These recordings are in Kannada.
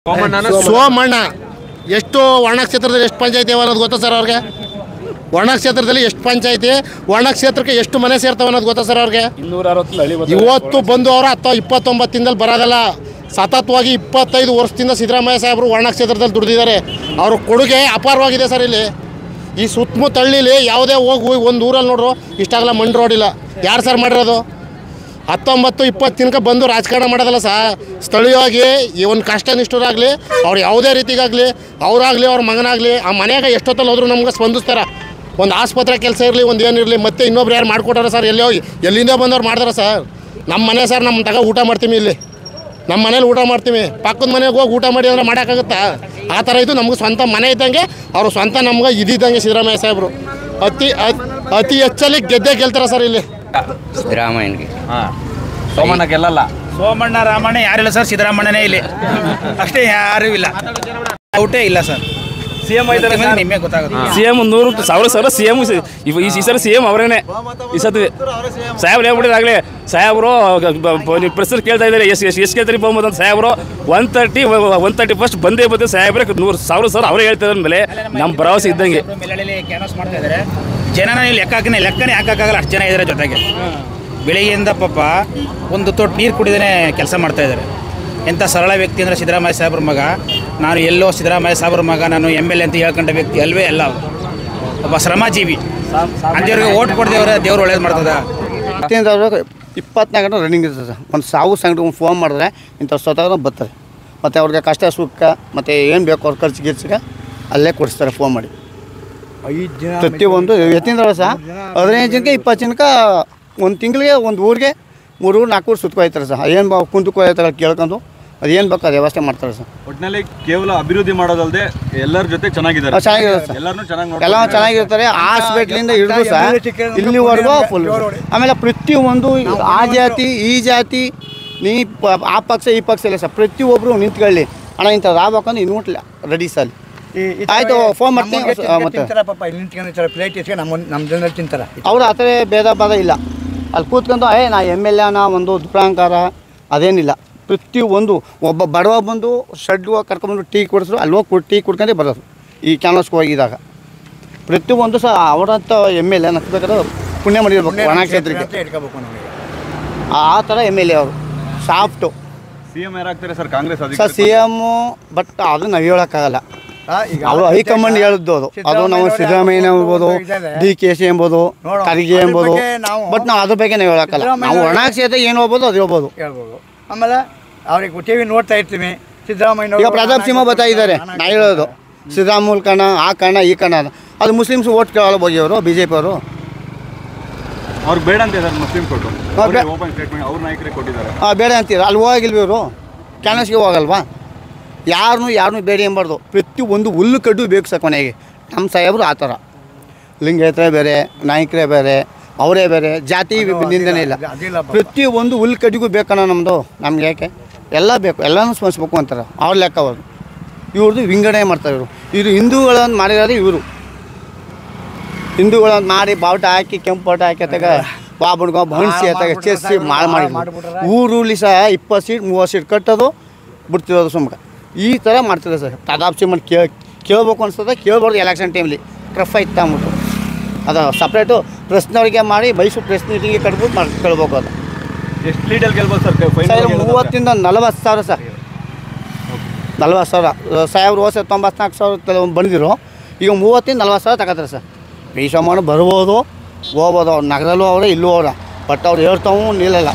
ಸೋಮಣ್ಣ ಎಷ್ಟು ಒಣ ಕ್ಷೇತ್ರದಲ್ಲಿ ಎಷ್ಟು ಪಂಚಾಯತಿ ಅನ್ನೋದು ಗೊತ್ತಾ ಸರ್ ಅವ್ರಿಗೆ? ಒಣ ಕ್ಷೇತ್ರದಲ್ಲಿ ಎಷ್ಟು ಪಂಚಾಯತಿ, ಒಣ ಕ್ಷೇತ್ರಕ್ಕೆ ಎಷ್ಟು ಮನೆ ಸೇರ್ತಾವೆ ಅನ್ನೋದು ಗೊತ್ತಾ ಸರ್ ಅವ್ರಿಗೆ? ಇವತ್ತು ಬಂದು ಅವರು 29 ಬರೋದಲ್ಲ, ಸತತವಾಗಿ 25 ವರ್ಷದಿಂದ ಸಿದ್ದರಾಮಯ್ಯ ಸಾಹೇಬರು ಒಣ ಕ್ಷೇತ್ರದಲ್ಲಿ ದುಡಿದಿದ್ದಾರೆ. ಅವ್ರ ಕೊಡುಗೆ ಅಪಾರವಾಗಿದೆ ಸರ್. ಇಲ್ಲಿ ಈ ಸುತ್ತಮುತ್ತ ಹಳ್ಳಿಲಿ ಯಾವುದೇ ಹೋಗಿ ಒಂದು ಊರಲ್ಲಿ ನೋಡ್ರು ಇಷ್ಟಾಗಲ್ಲ ಮಣ್ಣು ರೋಡ್ ಇಲ್ಲ. ಯಾರು ಸರ್ ಮಾಡಿರೋದು? 19-20 ದಿನಕ್ಕೆ ಬಂದು ರಾಜಕಾರಣ ಮಾಡೋದಲ್ಲ ಸರ್. ಸ್ಥಳೀಯವಾಗಿ ಈ ಒಂದು ಕಷ್ಟ ನಿಷ್ಠರಾಗಲಿ, ಅವ್ರು ಯಾವುದೇ ರೀತಿಗಾಗಲಿ, ಅವರಾಗಲಿ ಅವ್ರ ಮಗನಾಗಲಿ ಆ ಮನೆಯಾಗ ಎಷ್ಟೊತ್ತಲ್ಲಿ ಹೋದ್ರು ನಮ್ಗೆ ಸ್ಪಂದಿಸ್ತಾರೆ. ಒಂದು ಆಸ್ಪತ್ರೆ ಕೆಲಸ ಇರಲಿ, ಒಂದು ಏನಿರಲಿ, ಮತ್ತೆ ಇನ್ನೊಬ್ರು ಯಾರು ಮಾಡಿಕೊಟ್ಟಾರ ಸರ್? ಎಲ್ಲಿ ಹೋಗಿ ಎಲ್ಲಿಂದ ಬಂದವ್ರು ಮಾಡ್ತಾರೆ ಸರ್? ನಮ್ಮ ಮನೆ ಸರ್, ನಮ್ಮ ತಗ ಊಟ ಮಾಡ್ತೀವಿ, ಇಲ್ಲಿ ನಮ್ಮ ಮನೇಲಿ ಊಟ ಮಾಡ್ತೀವಿ. ಪಕ್ಕದ ಮನೆಗೆ ಹೋಗಿ ಊಟ ಮಾಡಿ ಅಂದರೆ ಮಾಡೋಕ್ಕಾಗುತ್ತಾ? ಆ ಥರ ಇದು ನಮ್ಗೆ ಸ್ವಂತ ಮನೆ ಇದ್ದಂಗೆ, ಅವರು ಸ್ವಂತ ನಮ್ಗೆ ಇದ್ದಿದ್ದಂಗೆ ಸಿದ್ದರಾಮಯ್ಯ ಸಾಹೇಬರು ಅತಿ ಹೆಚ್ಚಲ್ಲಿ ಗೆದ್ದೇ ಗೆಲ್ತಾರೆ ಸರ್. ಇಲ್ಲಿ ಸಿದ್ದರಾಮಯ್ಯನಿಗೆ ಸೋಮಣ್ಣ ಗೆಲ್ಲಲ್ಲ. ಸೋಮಣ್ಣ ರಾಮಣ್ಣ ಯಾರಿಲ್ಲ ಸರ್, ಸಿದ್ದರಾಮಣ್ಣನೇ ಇಲ್ಲಿ ಅಷ್ಟೇ, ಯಾರೂ ಇಲ್ಲ, ಔಟೇ ಇಲ್ಲ ಸರ್. ಸಿಎಂ ನಿಮಗೆ ಗೊತ್ತಾಗುತ್ತೆ. ಸಿಎಂ 100,000 ಸಿಎಂ ಈ ಸಲ ಸಿಎಂ ಅವರೇನೆ. ಈ ಸತಿ ಸಾಹೇಬ್ರು ಹೇಳ್ಬಿಟ್ಟಿದಾಗಲೇ, ಸಾಹೇಬರು ಪ್ರೆಸ್ ಕೇಳ್ತಾ ಇದ್ದಾರೆ, ಎಷ್ಟು ಕೇಳ್ತಾರೆ ಬಹುಮತ ಅಂತ. ಸಾಹೇಬರು 130 ಫಸ್ಟ್ ಬಂದೇ ಬಂದು ಸಾಹೇಬ್ರೆ 100,000 ಅವರೇ ಹೇಳ್ತಾರೆ ಅಂದಮೇಲೆ ನಮ್ಮ ಭರವಸೆ ಇದ್ದಂಗೆ. ಕ್ಯಾನ್ವಾಸ್ ಮಾಡ್ತಾ ಇದ್ದಾರೆ, ಜನನ ಲೆಕ್ಕನೇ ಹಾಕೋಕ್ಕಾಗಲ್ಲ, ಅಷ್ಟು ಜನ ಇದ್ದಾರೆ ಜೊತೆಗೆ. ಬೆಳಿಗ್ಗೆಯಿಂದ ಪಾಪ ಒಂದು ತೊಟ್ಟು ನೀರು ಕುಡಿದೇ ಕೆಲಸ ಮಾಡ್ತಾ ಇದ್ದಾರೆ. ಎಂಥ ಸರಳ ವ್ಯಕ್ತಿ ಅಂದರೆ ಸಿದ್ದರಾಮಯ್ಯ ಸಾಹೇಬ್ರ ಮಗ. ನಾನು ಎಲ್ಲೋ ಸಿದ್ದರಾಮಯ್ಯ ಸಾಹೇಬ್ರ ಮಗ, ನಾನು MLA ಅಂತ ಹೇಳ್ಕೊಂಡ ವ್ಯಕ್ತಿ ಅಲ್ವೇ ಅಲ್ಲ. ಒಬ್ಬ ಶ್ರಮಜೀವಿ, ಅಂಥವ್ರಿಗೆ ಓಟ್ ಕೊಡ್ದೇವ್ರೆ ದೇವ್ರು ಒಳ್ಳೇದು ಮಾಡ್ತದ. 24 ಗಂಟೆ ರನ್ನಿಂಗ್ ಇರ್ತದೆ ಸರ್. ಒಂದು ಸಾವು ಸಂಗಡ ಫೋನ್ ಮಾಡಿದ್ರೆ ಇಂಥ ಸ್ವತಃ ಬರ್ತಾರೆ. ಮತ್ತು ಅವ್ರಿಗೆ ಕಷ್ಟ ಸುಖ ಮತ್ತು ಏನು ಬೇಕು ಅವ್ರ ಖರ್ಚು ಗಿರ್ಚಿಗೆ ಅಲ್ಲೇ ಕೊಡಿಸ್ತಾರೆ ಫೋನ್ ಮಾಡಿ. 5 ಜನ ಪ್ರತಿಯೊಂದು ಎತ್ತಿಂದ ಸಹ 15 ಜನಕ್ಕೆ 20 ಜನಕ್ಕೆ ಒಂದು ತಿಂಗಳಿಗೆ ಒಂದು ಊರಿಗೆ 3 ಊರು 4 ಊರು ಸುತ್ಕೊಯ್ತಾರೆ ಸರ್. ಏನು ಕುಂತ್ಕೊಯ್ತಾರೆ ಕೇಳ್ಕೊಂಡು ಅದೇನು ಬೇಕು ಅದು ವ್ಯವಸ್ಥೆ ಮಾಡ್ತಾರೆ ಸರ್. ಒಟ್ಟಿನಲ್ಲಿ ಕೇವಲ ಅಭಿವೃದ್ಧಿ ಮಾಡೋದಲ್ಲದೆ ಎಲ್ಲರ ಜೊತೆ ಚೆನ್ನಾಗಿದ್ದಾರೆ, ಚೆನ್ನಾಗಿರುತ್ತೆ ಸರ್. ಎಲ್ಲ ಚೆನ್ನಾಗಿರ್ತಾರೆ. ಹಾಸ್ಪಿಟ್ಲಿಂದ ಹಿಡಿದು ಸರ್ ಇಲ್ಲಿವರೆಗೂ ಫುಲ್. ಆಮೇಲೆ ಪ್ರತಿಯೊಂದು ಆ ಜಾತಿ ಈ ಜಾತಿ ನೀ ಆ ಪಕ್ಷ ಈ ಪಕ್ಷ ಇಲ್ಲ ಸರ್. ಪ್ರತಿಯೊಬ್ಬರು ನಿಂತ್ಕೊಳ್ಳಿ, ಹಣ ಇಂಥದ್ದು ಆಗ್ಬೇಕಂದ್ರೆ ಇನ್ವಿಟ್ಲ ರೆಡಿ ಸರ್. ಆಯಿತು ಫೋನ್ ಮಾಡ್ತೀನಿ. ಮತ್ತೆ ಅವ್ರು ಆ ಥರ ಭೇದ ಭಾದ ಇಲ್ಲ. ಅಲ್ಲಿ ಕೂತ್ಕೊಂಡು ನಾ MLA ಒಂದು ದುರಾಂಕಾರ ಅದೇನಿಲ್ಲ. ಪ್ರತಿಯೊಂದು ಒಬ್ಬ ಬಡವ ಬಂದು ಶೆಡ್ ಕರ್ಕೊಂಡ್ಬಂದು ಟೀ ಕೊಡಿಸಿದ್ರು, ಅಲ್ಲಿ ಹೋಗಿ ಟೀ ಕುಡ್ಕೊಂಡೇ ಬರೋದು. ಈ ಕ್ಯಾನ್ವಾಸ್ಗೆ ಹೋಗಿದಾಗ ಪ್ರತಿಯೊಂದು ಸಹ ಅವರಂಥ MLA ನಕ್ಬೇಕಾದ್ರೆ ಪುಣ್ಯ ಮಾಡಿರ್ಬೇಕು ಒಣ ಕ್ಷೇತ್ರಕ್ಕೆ. ಆ ಥರ MLA ಅವರು ಸಾಫ್ಟು. ಸಿಎಂ ಯಾರಾಗ್ತಾರೆ sir? Congress sir CM, but ಅದು ನಾವು ಹೇಳೋಕ್ಕಾಗಲ್ಲ. ಅವರು ಹೈಕಮಾಂಡ್ ಹೇಳಿದ್ದು ಅದು ನಾವು ಸಿದ್ದರಾಮಯ್ಯ ಎಂಬೋದು, DKC ಎಂಬೋದು, ಖರ್ಗೆ ಎಂಬೋದು, ಬಟ್ ನಾವು ಅದ್ರ ಬಗ್ಗೆ ನಾವು ಹೇಳೋಕ್ಕಲ್ಲ. ನಾವು ಒಣ ಕ್ಷೇತ್ರ ಏನು ಹೋಗ್ಬೋದು ಅದು ಹೇಳ್ಬೋದು. ಆಮೇಲೆ ಅವ್ರಿಗೆ TV ನೋಡ್ತಾ ಇರ್ತೀವಿ. ಸಿದ್ದರಾಮಯ್ಯ ಈಗ ಪ್ರತಾಪ್ ಸಿಂಹ ಬರ್ತಾ ಇದ್ದಾರೆ. ನಾ ಹೇಳೋದು ಸಿದ್ದರಾಮುಲ್ ಕಣ ಆ ಕಣ ಈ ಕಣ ಅದು ಮುಸ್ಲಿಮ್ಸ್ ಓಟ್ ಕೇಳಲ್ಲ ಹೋಗಿ ಅವರು BJP ಅವರು. ಅವ್ರಿಗೆ ಬೇಡ ಅಂತ ಇದ್ದಾರೆ ಮುಸ್ಲಿಂ ಕೊಟ್ಟು ಓಪನ್ ಸ್ಟೇಟ್ಮೆಂಟ್ ಅವ್ರ ನಾಯಕರೇ ಕೊಟ್ಟಿದ್ದಾರೆ. ಬೇಡ ಅಂತೀರ. ಅಲ್ಲಿ ಹೋಗಿಲ್ವಿ ಇವರು ಕ್ಯಾನ್ವಾಸ್ಗೆ ಹೋಗಲ್ವಾ? ಯಾರನ್ನೂ ಬೇಡ ಎಂಬಾರ್ದು. ಪ್ರತಿಯೊಂದು ಹುಲ್ಲು ಕಡ್ಡು ಬೇಕು ಸರ್ ಕೊನೆಗೆ. ನಮ್ಮ ಸಾಹೇಬರು ಆ ಥರ ಲಿಂಗೇತರೇ ಬೇರೆ, ನಾಯಕರೇ ಬೇರೆ, ಅವರೇ ಬೇರೆ, ಜಾತಿ ನಿಂದನೇ ಇಲ್ಲ. ಪ್ರತಿಯೊಂದು ಹುಲ್ಲು ಕಡ್ಡಿಗೂ ಬೇಕಣ್ಣ ನಮ್ಮದು. ನಮ್ಗೆ ಯಾಕೆ ಎಲ್ಲ ಬೇಕು, ಎಲ್ಲನೂ ಸ್ಮರಿಸ್ಬೇಕು ಅಂತಾರೆ ಅವ್ರ ಲೆಕ್ಕ. ಅವರು ಇವ್ರದ್ದು ವಿಂಗಡಣೆ ಮಾಡ್ತಾರೆ. ಇವರು ಹಿಂದೂಗಳನ್ನು ಮಾಡಿರೋದು ಇವರು. ಹಿಂದೂಗಳನ್ನು ಮಾಡಿ ಬಾವುಟ ಹಾಕಿ ಕೆಂಪು ಬಾವುಟ ಹಾಕಿ ಅತ್ತಾಗ ಬಾಬಣ್ಗೋ ಬಣಿಸಿ ಅತ್ತಾಗ ಚೆಸ್ಸಿ ಮಾಡಿ ಊರಲ್ಲಿ ಸಹ 20 ಸೀಟ್ 30 ಸೀಟ್ ಕಟ್ಟೋದು ಬಿಡ್ತಿರೋದು ಸುಮ್ಕ. ಈ ಥರ ಮಾಡ್ತಿದ್ದಾರೆ ಸರ್. ಪ್ರತಾಪ್ ಸಿಂಹನ್ ಕೇಳ್ಬೇಕು ಅನ್ಸ್ತದೆ, ಕೇಳ್ಬಾರ್ದು. ಎಲೆಕ್ಷನ್ ಟೈಮ್ಲಿ ಟ್ರಫ್ ಆಯ್ತು ಅಂದ್ಬಿಟ್ಟು ಅದು ಸಪ್ರೇಟು ಪ್ರೆಸ್ನವ್ರಿಗೆ ಮಾಡಿ ಮೈಸೂರು ಪ್ರೆಸ್ ಮೀಟಿಂಗಿಗೆ ಕಟ್ಬಿಟ್ಟು ಕೇಳ್ಬೇಕು. ಅದು ಎಷ್ಟು ಲೀಡಲ್ಲಿ ಗೆಲ್ಬೋದು ಸರ್? 30,000 ರಿಂದ 40,000 ಸರ್. 40,000 ಸಾಹೇಬ್ರು ಹೋದ 94,000 ಬಂದಿದ್ರು. ಈಗ 30,000 ರಿಂದ 40,000 ತಗೋತಾರೆ ಸರ್. ಭೀಷಮಾನು ಬರ್ಬೋದು, ಹೋಗ್ಬೋದು. ಅವ್ರು ನಗರಲ್ಲೂ ಅವರೇ ಇಲ್ಲೂ ಅವರ, ಬಟ್ ಅವ್ರು ಹೇಳ್ತಾವು ನಿಲ್ಲಲ್ಲ.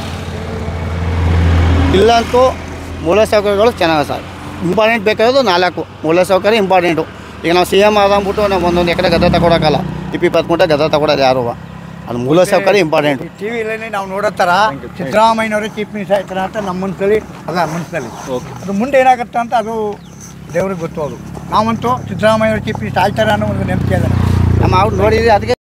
ಇಲ್ಲಂತೂ ಮೂಲಸೌಕರ್ಯಗಳು ಚೆನ್ನಾಗಿದೆ ಸರ್. ಇಂಪಾರ್ಟೆಂಟ್ ಬೇಕಾಗೋದು 4 ಮೂಲಸೌಕರ್ಯ ಇಂಪಾರ್ಟೆಂಟು. ಈಗ ನಾವು CM ಆದಂಬಿಟ್ಟು ನಾವು ಒಂದೊಂದು ಎಕರೆ ಗದ್ದೆ ತಗೊಳಕ್ಕಲ್ಲ, 20 ಗುಂಟೆ ಗದ್ದೆ ತಗೊಳೋದು ಯಾರು. ಅದು ಮೂಲಸೌಕರ್ಯ ಇಂಪಾರ್ಟೆಂಟು. TVಲೇ ನಾವು ನೋಡೋ ಥರ ಸಿದ್ದರಾಮಯ್ಯನವರೇ ಚೀಫ್ ಮಿನಿಸ್ಟರ್ ಆಯ್ತಾರೆ ಅಂತ ನಮ್ಮ ಮನಸ್ಸಲ್ಲಿ ಅಲ್ಲ, ಮನಸ್ಸಲ್ಲಿ ಅದು ಮುಂದೆ ಏನಾಗುತ್ತೆ ಅಂತ ಅದು ದೇವ್ರಿಗೆ ಗೊತ್ತು. ಅದು ನಾವಂತೂ ಸಿದ್ದರಾಮಯ್ಯವರು ಚೀಫ್ ಮಿನಿಸ್ಟರ್ ಆಯ್ತಾರೆ ಅನ್ನೋ ಒಂದು ನಂಬಿಕೆ ಇದೆ. ನಮ್ಮ ಅವ್ರು ನೋಡಿದರೆ ಅದಕ್ಕೆ